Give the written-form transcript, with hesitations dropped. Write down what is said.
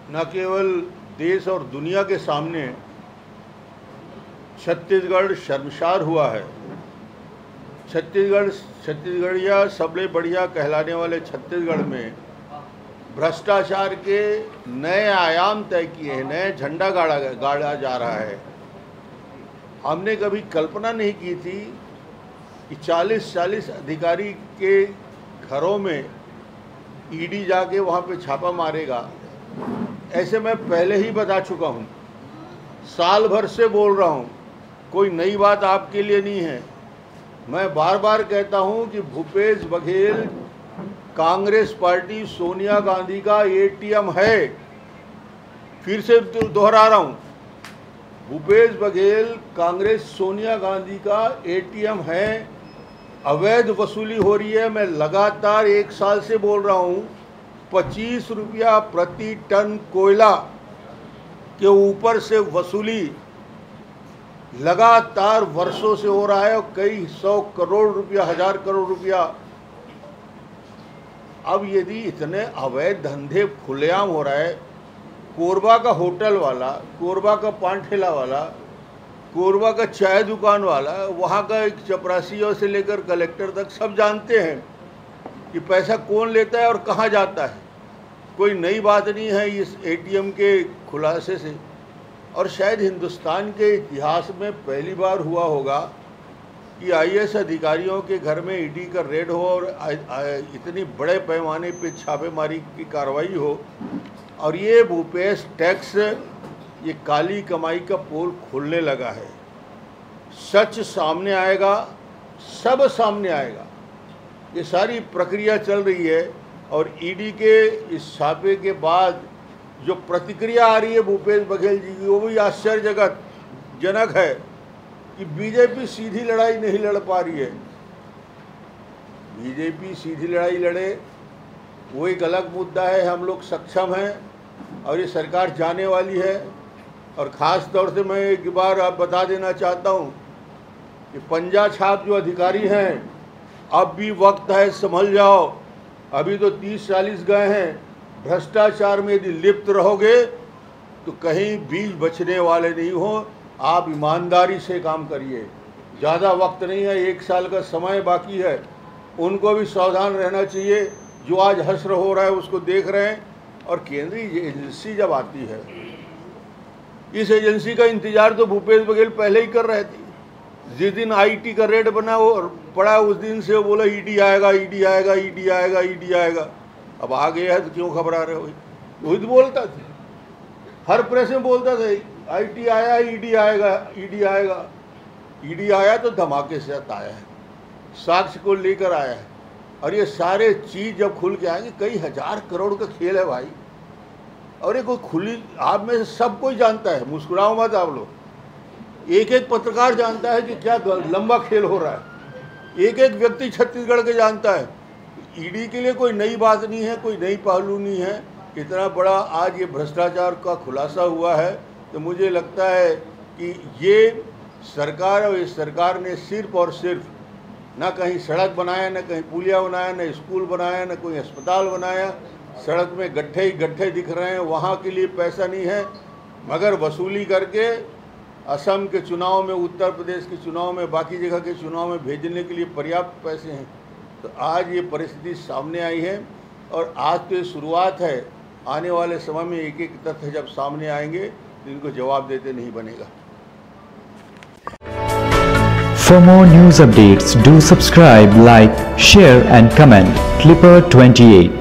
न केवल देश और दुनिया के सामने छत्तीसगढ़ शर्मसार हुआ है। छत्तीसगढ़िया सबले बढ़िया कहलाने वाले छत्तीसगढ़ में भ्रष्टाचार के नए आयाम तय किए हैं, नए झंडा गाड़ा जा रहा है। हमने कभी कल्पना नहीं की थी कि 40 अधिकारी के घरों में ईडी जाके वहाँ पे छापा मारेगा। ऐसे मैं पहले ही बता चुका हूँ, साल भर से बोल रहा हूँ, कोई नई बात आपके लिए नहीं है। मैं बार बार कहता हूँ कि भूपेश बघेल कांग्रेस पार्टी सोनिया गांधी का एटीएम है। फिर से दोहरा रहा हूँ, भूपेश बघेल कांग्रेस सोनिया गांधी का एटीएम है। अवैध वसूली हो रही है। मैं लगातार 1 साल से बोल रहा हूँ, 25 रुपया प्रति टन कोयला के ऊपर से वसूली लगातार वर्षों से हो रहा है और कई 100 करोड़ रुपया, 1000 करोड़ रुपया। अब यदि इतने अवैध धंधे खुलेआम हो रहा है, कोरबा का होटल वाला, कोरबा का पान ठेला वाला, कोरबा का चाय दुकान वाला, वहाँ का एक चपरासी से लेकर कलेक्टर तक सब जानते हैं कि पैसा कौन लेता है और कहाँ जाता है। कोई नई बात नहीं है इस एटीएम के खुलासे से। और शायद हिंदुस्तान के इतिहास में पहली बार हुआ होगा कि आईएएस अधिकारियों के घर में ईडी का रेड हो और इतनी बड़े पैमाने पे छापेमारी की कार्रवाई हो। और ये भूपेश टैक्स, ये काली कमाई का पोल खुलने लगा है। सच सामने आएगा, सब सामने आएगा। ये सारी प्रक्रिया चल रही है और ईडी के इस छापे के बाद जो प्रतिक्रिया आ रही है भूपेश बघेल जी की, वो भी आश्चर्यजनक है कि बीजेपी सीधी लड़ाई नहीं लड़ पा रही है। बीजेपी सीधी लड़ाई लड़े वो एक अलग मुद्दा है, हम लोग सक्षम हैं और ये सरकार जाने वाली है। और ख़ास तौर से मैं एक बार आप बता देना चाहता हूँ कि पंजा छाप जो अधिकारी हैं, अब भी वक्त है, संभल जाओ। अभी तो 30-40 गए हैं। भ्रष्टाचार में यदि लिप्त रहोगे तो कहीं बीज बचने वाले नहीं हो। आप ईमानदारी से काम करिए, ज़्यादा वक्त नहीं है, 1 साल का समय बाकी है। उनको भी सावधान रहना चाहिए। जो आज हश्र हो रहा है उसको देख रहे हैं। और केंद्रीय एजेंसी जब आती है, इस एजेंसी का इंतजार तो भूपेश बघेल पहले ही कर रहे थे। जिस दिन आईटी का रेड बना वो पड़ा, उस दिन से वो बोला ईडी आएगा, ईडी आएगा, ईडी आएगा, ईडी आएगा। अब आ गया है तो क्यों घबरा रहे हो? वही तो बोलता था, हर प्रेस में बोलता था आईटी आया, ईडी आएगा, ईडी आएगा। ईडी आया तो धमाके से आया है, साक्ष्य को लेकर आया है। और ये सारे चीज़ जब खुल के आएंगे, कई 1000 करोड़ का खेल है भाई। और ये कोई खुली, आप में से सब कोई जानता है, मुस्कुराओ मत आप लोग। एक एक पत्रकार जानता है कि क्या लंबा खेल हो रहा है। एक एक व्यक्ति छत्तीसगढ़ के जानता है। ईडी के लिए कोई नई बात नहीं है, कोई नई पहलू नहीं है। इतना बड़ा आज ये भ्रष्टाचार का खुलासा हुआ है तो मुझे लगता है कि ये सरकार और इस सरकार ने सिर्फ और सिर्फ ना कहीं सड़क बनाया, ना कहीं पुलिया बनाया, ना स्कूल बनाया, ना कोई अस्पताल बनाया। सड़क में गड्ढे ही गड्ढे दिख रहे हैं, वहाँ के लिए पैसा नहीं है। मगर वसूली करके असम के चुनाव में, उत्तर प्रदेश के चुनाव में, बाकी जगह के चुनाव में भेजने के लिए पर्याप्त पैसे हैं। तो आज ये परिस्थिति सामने आई है और आज तो ये शुरुआत है। आने वाले समय में एक एक तथ्य जब सामने आएंगे तो इनको जवाब देते नहीं बनेगा। For more news updates, do subscribe, like, share and comment. Clipper 28